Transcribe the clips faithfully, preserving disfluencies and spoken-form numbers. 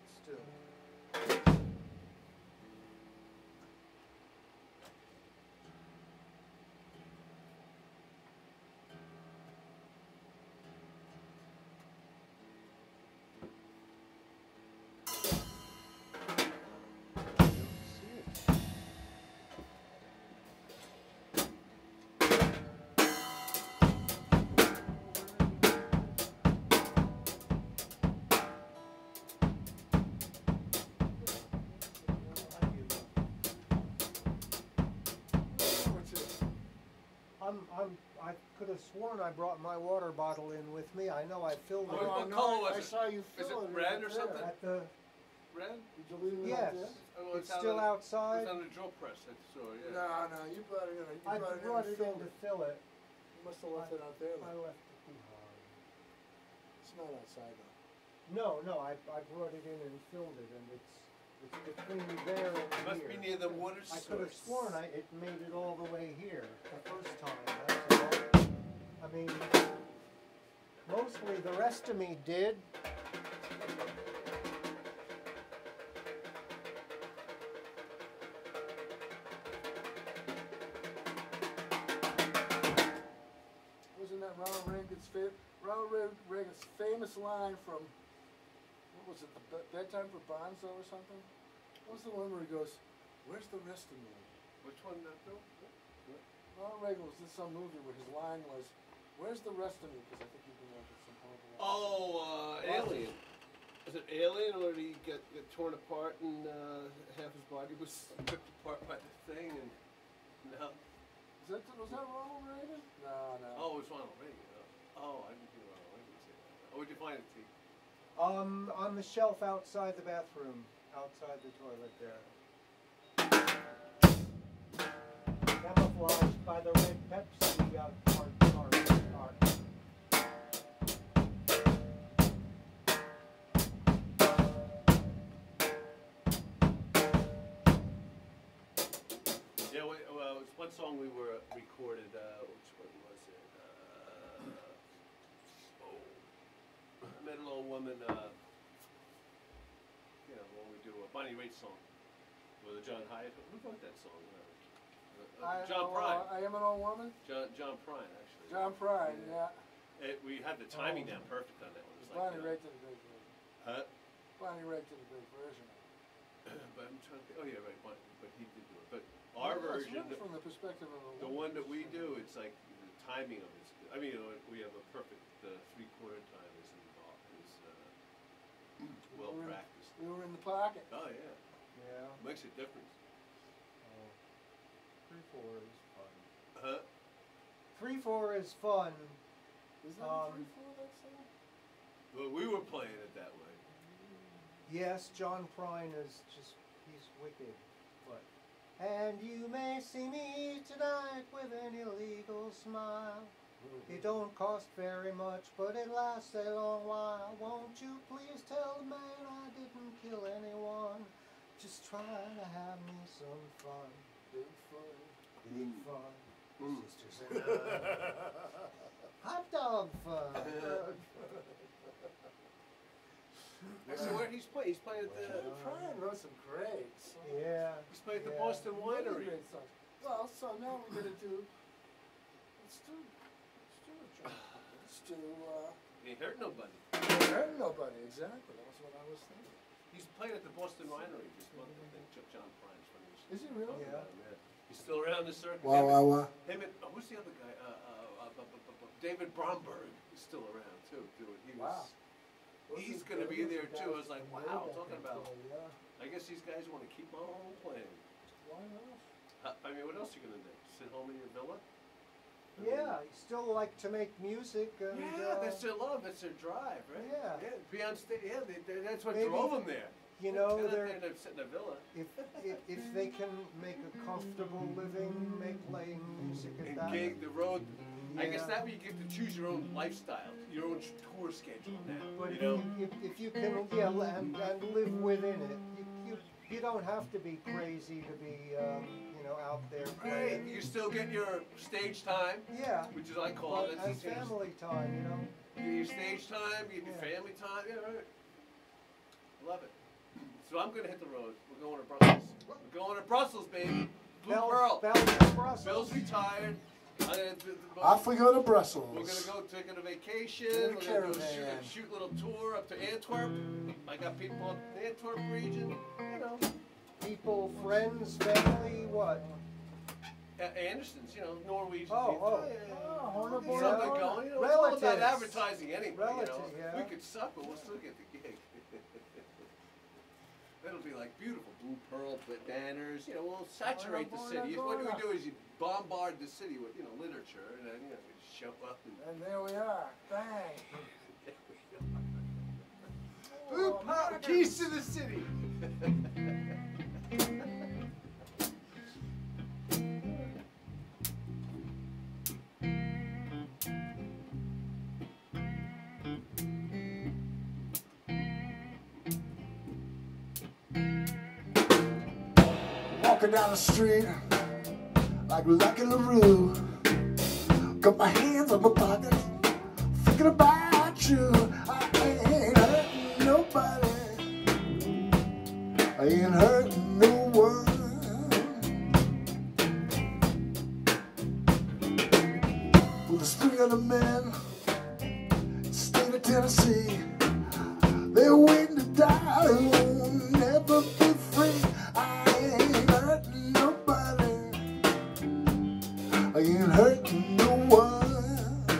still. I'm, I'm, I could have sworn I brought my water bottle in with me. I know I filled it. Oh, what no, color was I it? saw you Is fill it it. red right or there. something? At the, Red? Did you leave it yes, out there? Oh, well, it's out still of the, outside. It's on the drill press, I saw, yeah. No, no, you brought it in. You I brought it in brought and it in filled to it. fill it. You must have left it out there. I Then. left it behind. It's not outside though. No, no, I, I brought it in and filled it, and it's, it's between there and It must here. be near the water I source. could have sworn I, it made it all the way here the first time, that's all. I mean, mostly the rest of me did. Wasn't that Ronald Reagan's fa Ronald Reagan's famous line from, what was it, the Be Bedtime for Bonzo or something? What was the one where he goes, "Where's the rest of me?" Which one, uh, Bill? Ronald Reagan was in some movie where his line was, "Where's the rest of me?" Because I think he'd been like some horrible. Oh, uh, Alien. Is it Alien, or did he get, get torn apart and uh, half his body was ripped apart by the thing? And no. Is that, was that Ronald Reagan? No, no. Oh, it's Ronald Reagan. Oh, I didn't hear Ronald Reagan say that. Oh, where'd you find it, T? Um, on the shelf outside the bathroom, outside the toilet there. Camouflaged by the red Pepsi uh, cart, cart, cart. Yeah, we, well, it's one song we were recorded, uh, which one was it? Uh, oh, I met an old woman, uh, you know, when we do a Bonnie Raitt song with a John Hyatt. Who wrote that song? Uh, uh, I, John oh, Prine. I am an old woman? John, John Prine, actually. John Prine, yeah. It, we had the timing down perfect on that one. It was like, Bonnie you know, Raitt did a great version. huh? Bonnie Raitt did a great version of it. But I'm trying to think, oh yeah, right, but, but he did do it. But our Well, it's version, written from the perspective of a the woman. one that we do, it's like the timing of it. is good. I mean, you know, we have a perfect uh, three-quarter time is involved, is uh, well We were in- practiced. We were in the pocket. Oh yeah, Yeah. makes a difference. Oh. Three four is fun. Huh? Three four is fun. Is that Um, three four that song? Well, we were playing it that way. Yes, John Prine is just, he's wicked. But, and you may see me tonight with an illegal smile. It don't cost very much, but it lasts a long while. Won't you please tell the man I didn't kill anyone? Just try to have me some fun. Big fun. Big fun. Mm. Sisters and I. Hot dog fun. So where he's playing? He's playing at the. John Prine wrote some great songs. Yeah. He's playing at the yeah. Boston Really Winery. great songs. Well, so now we're gonna do. Let's do. Let's do it, John. Let's do. Uh, He hurt nobody. Don't Hurt Nobody. Exactly. That was what I was thinking. He's playing at the Boston Winery this month, I think. Ch- John Prine's from his. Is he really? Yeah. Yeah. He's still around the circuit. Wow, Him wow, and- wow. Him and, oh, who's the other guy? Uh, uh, uh, bu- bu- bu- bu- David Bromberg is still around too. Doing. He was. Wow. He's Those gonna are- be those there are too. I guys was like, from wow, way back talking in about. the day, Yeah. I guess these guys want to keep on playing. Why not? Uh, I mean, what else are you gonna do? Sit home in your villa? I mean, Yeah, you still like to make music and Yeah, uh, that's their love. That's their drive, right? Yeah. Yeah. Be on stage. Yeah, they, they, that's what Maybe, drove them there. you They're know, not they're, there to sit in a villa. if, if if they can make a comfortable living, make playing music at And that. gig the road. I guess Yeah. that way you get to choose your own lifestyle, your own tour schedule now. But You if know. you, if, if you can, yeah, and, and live within it, you, you you don't have to be crazy to be, um, you know, out there Right. playing. You still get your stage time, Yeah, which is I call but it. as That's the- family time, you know. You get your stage time. You get your Yeah. family time. Yeah, right. Love it. So I'm gonna hit the road. We're going to Brussels. We're going to Brussels, baby. Blue Bel- Pearl. Belgium, Brussels. Bill's retired. I'm gonna, Off we go to Brussels. We're gonna go take a vacation. In a We're gonna go shoot caravan. a shoot little tour up to Antwerp. I got people in the Antwerp region. You know, People, friends, family, what? A- Andersons. You know, Norwegian. Oh, people. oh. Yeah, yeah, yeah. Oh, horn up, You horn know, up, they're horn up. going. You know, it's all about Relatives. advertising anyway. Relatives, you know, yeah. we could suck, but we'll still get the gig. It'll be like beautiful blue pearl banners. You know, we'll saturate the city. What we do is you bombard the city with, you know, literature, and then, you know, we show up and And there we are. Bang. blue Oh, pearl, America. keys to the city. Walking down the street like Lucky LaRue. Got my hands on my pockets, thinking about you. I ain't hurting nobody. I ain't hurting no one. With there's three other men, state of Tennessee. They're waiting to die, who'll never be free. I ain't hurting nobody. I ain't hurting no one.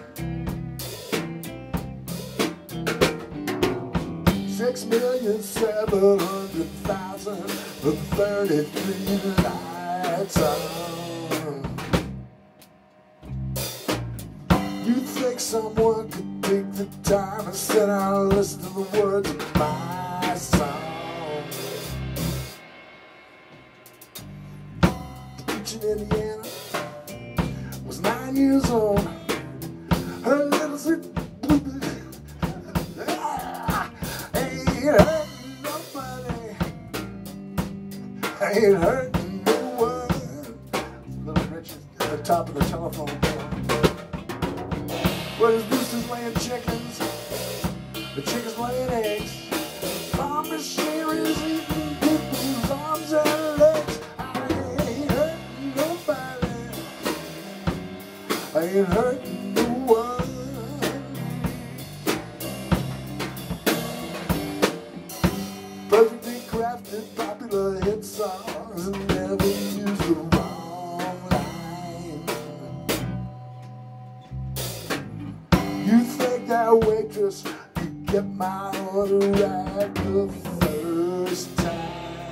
Six million seven hundred thousand and thirty-three lights on. You think someone could take the time and sit down and listen to the words of my song? The beach in Indiana was nine years old. Her little sweet baby ain't hurting nobody. Ain't hurting no one. Little Richard at the top of the telephone pole. Where there's roosters laying chickens, the chickens laying eggs. Farm machinery's eating people's arms and legs. I ain't hurting nobody. I ain't hurting no one. Perfectly crafted, popular hit songs and never use the wrong line. You think that waitress could get my order right the first time?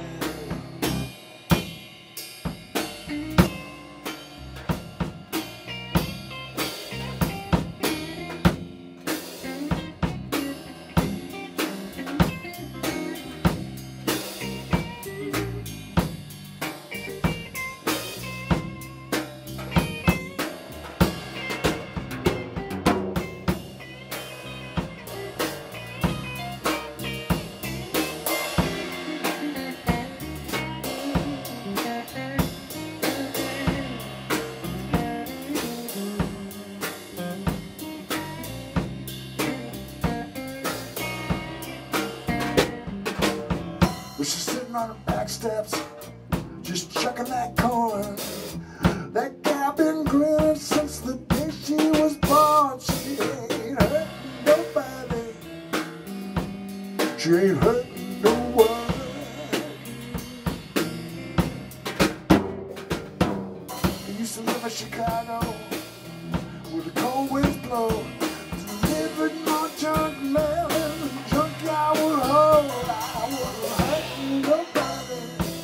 Well, she's sitting on the back steps, just chucking that corn. That gal been grinning since the day she was born. She ain't hurting nobody. She ain't hurting no one. I used to live in Chicago, where the cold winds blow. Delivered my junk mail in the junkyard would hold. I wasn't hurting nobody.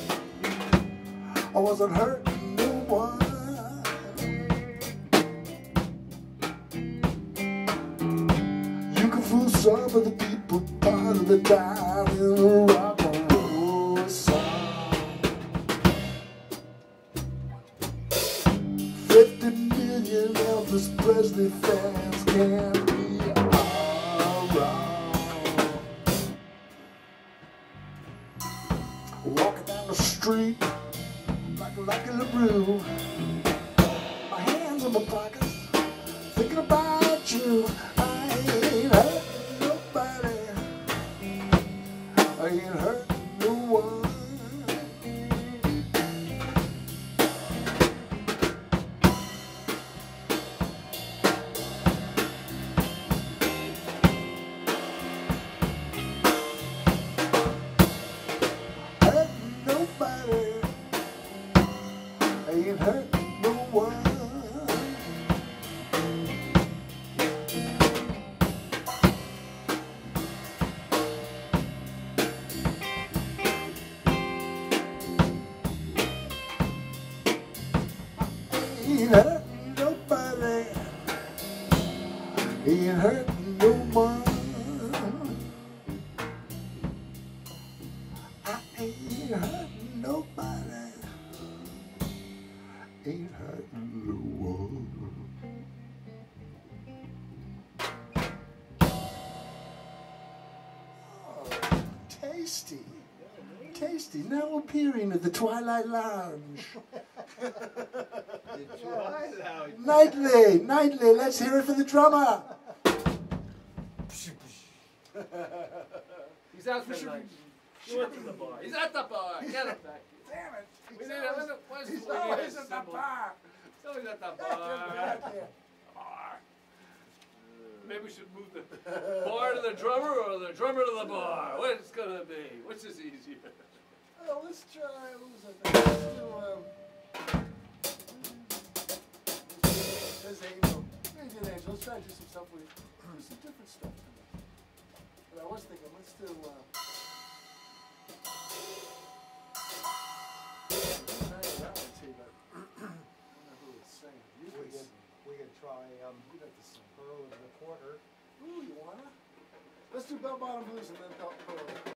I wasn't hurting no one. You can fool some of the people part of the time in a rock and roll song. Fifty million Elvis Presley fans can't be all wrong. Walking down the street like a Lucky LaRue. My hands in my pockets, thinking about you. I ain't hurting nobody. I ain't hurting ain't hurting nobody. Ain't hurting no one. I ain't hurting nobody. Ain't hurting no one. Oh, tasty. Tasty. Now appearing at the Twilight Lounge. You try it out. Nightly, nightly, let's hear it for the drummer. He's out for the night. He went to the bar. He's at the bar. Get him back here. Damn it. We need a where's He's the always at the symbol? bar. He's always at the Get bar. back here. Bar. Maybe we should move the bar to the drummer or the drummer to the bar. What's it gonna be? Which is easier? Oh, let's try, what was that? Let's do, um, there's Angel. Maybe an Angel. Let's try to do some stuff with, some different stuff. But I was thinking, let's do, uh, I'm trying to that one too, but I don't know who would sing. You We could could, sing. we could try um, You'd have to sing. Pearl of the Quarter. Ooh, you wanna? Let's do Bell Bottom Blues and then Pearl.